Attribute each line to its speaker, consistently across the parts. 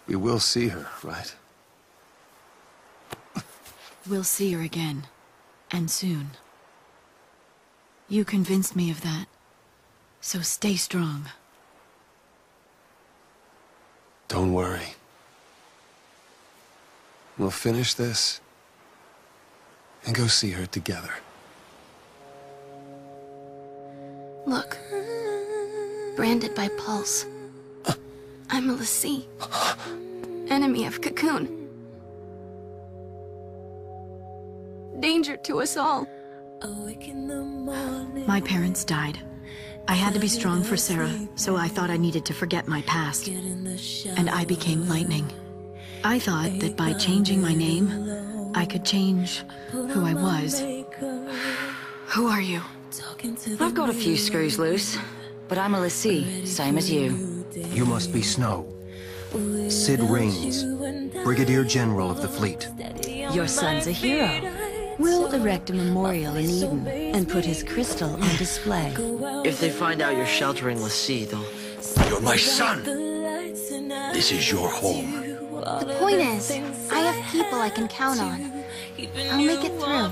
Speaker 1: We will see her, right?
Speaker 2: We'll see her again. And soon. You convinced me of that. So stay strong.
Speaker 1: Don't worry. We'll finish this and go see her together.
Speaker 3: Look. Branded by Pulse. I'm a l'Cie. Enemy of Cocoon. Danger to us all.
Speaker 2: My parents died. I had to be strong for Sarah, so I thought I needed to forget my past. And I became Lightning. I thought that by changing my name, I could change who I was. Who are you?
Speaker 4: I've got a few screws loose, but I'm a l'Cie, same as you.
Speaker 5: You must be Snow. Cid Raines, Brigadier General of the fleet.
Speaker 4: Your son's a hero. We'll erect a memorial in Eden and put his crystal on display.
Speaker 6: If they find out you're sheltering l'Cie, they'll...
Speaker 7: You're my son. This is your home.
Speaker 3: The point is, I have people I can count on. I'll make it through.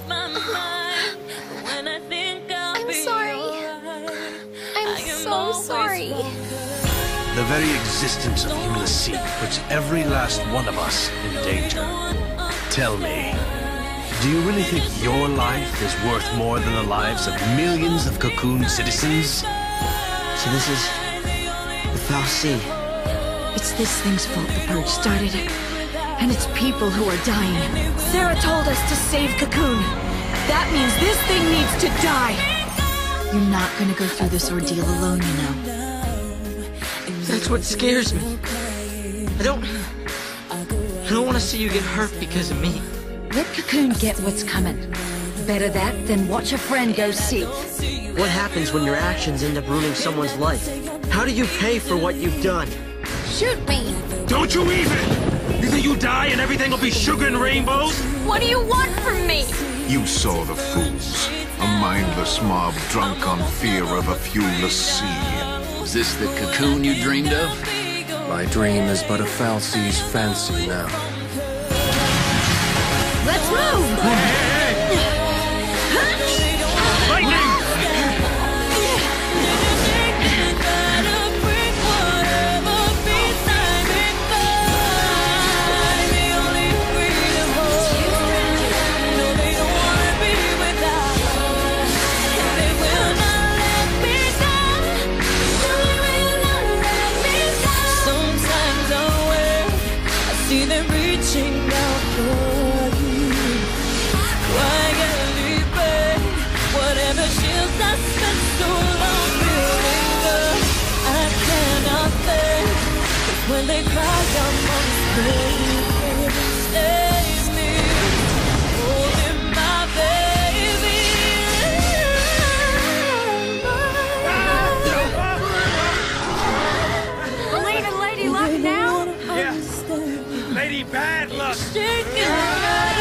Speaker 3: I'm sorry. I'm so sorry.
Speaker 7: The very existence of you, l'Cie, puts every last one of us in danger. Tell me, do you really think your life is worth more than the lives of millions of Cocoon citizens?
Speaker 6: So this is... the fal'Cie.
Speaker 2: It's this thing's fault the Purge started it. And it's people who are dying. Sarah told us to save Cocoon. That means this thing needs to die. You're not gonna go through this ordeal alone, you know.
Speaker 6: That's what scares me. I don't want to see you get hurt because of me.
Speaker 4: Let Cocoon get what's coming. Better that than watch a friend go seek.
Speaker 6: What happens when your actions end up ruining someone's life? How do you pay for what you've done?
Speaker 3: Shoot me!
Speaker 7: Don't you even! You think you die and everything will be sugar and rainbows?
Speaker 3: What do you want from me?
Speaker 8: You saw the fools. A mindless mob drunk on fear of a few l'Cie.
Speaker 9: Is this the Cocoon you dreamed of?
Speaker 1: My dream is but a fal'Cie's fancy now.
Speaker 2: Let's move!
Speaker 10: When they cry, I'm on save me, holding my baby.
Speaker 3: Believe in Lady Luck now?
Speaker 7: Yeah. Lady Bad Luck.
Speaker 10: Shaking.